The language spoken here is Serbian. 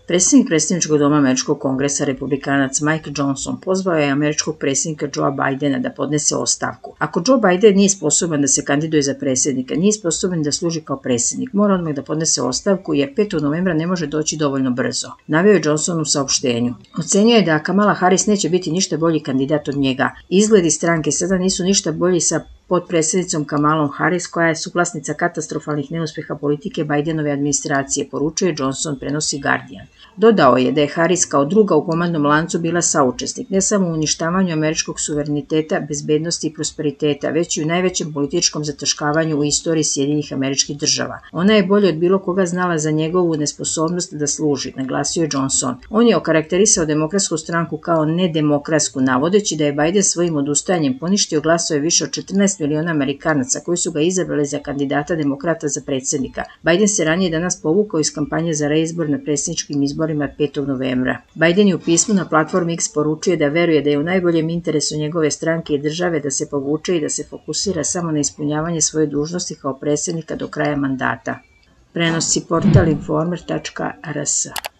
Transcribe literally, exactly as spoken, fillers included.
Predsjednik predsjedničkog doma Američkog kongresa, republikanac Mike Johnson, pozvao je američkog predsjednika Joea Bidena da podnese ostavku. Ako Joe Biden nije sposoban da se kandiduje za predsjednika, nije sposoban da služi kao predsjednik, mora odmah da podnese ostavku jer petog novembra ne može doći dovoljno brzo, naveo je Johnson u saopštenju. Ocenio je da Kamala Harris neće biti ništa bolji kandidat od njega. Izgledi stranke sada nisu ništa bolji sa potpredsjednicom Kamalom Harris, koja je suglasnica katastrofalnih neuspeha politike Bidenove administracije, poručuje Johnson, prenosi Guardian. Dodao je da je Harris kao druga u komandnom lancu bila saučesnik ne samo u uništavanju američkog suvereniteta, bezbednosti i prosperiteta, već i u najvećem političkom zataškavanju u istoriji Sjedinjenih Američkih Država. Ona je bolje od bilo koga znala za njegovu nesposobnost da služi, naglasio je Johnson. On je okarakterisao demokratsku stranku kao nedemokratsku, navodeći da je Biden svojim odustajanjem poništio glasove više od četrnaest miliona Amerikanaca koji su ga izabrali za kandidata demokrata za predsjednika. Biden se ranije danas povukao iz kampanje za reizbor na predsjedničkim izborima petog novembra. Biden je u pismu na platformi X poručio da veruje da je u najboljem interesu njegove stranke i države da se povuče i da se fokusira samo na ispunjavanje svoje dužnosti kao predsjednika do kraja mandata. Prenosi portal informer tačka r s.